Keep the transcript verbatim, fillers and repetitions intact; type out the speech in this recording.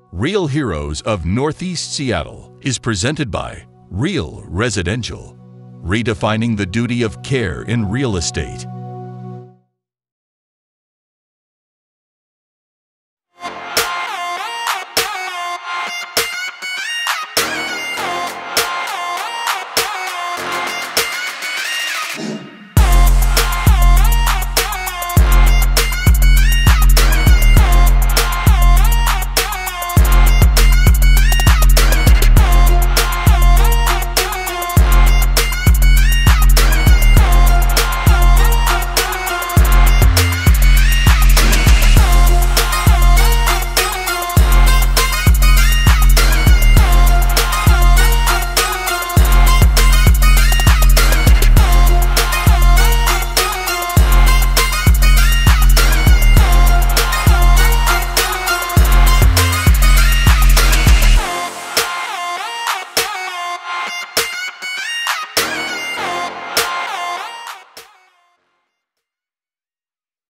Real Heroes of Northeast Seattle is presented by Real Residential, redefining the duty of care in real estate.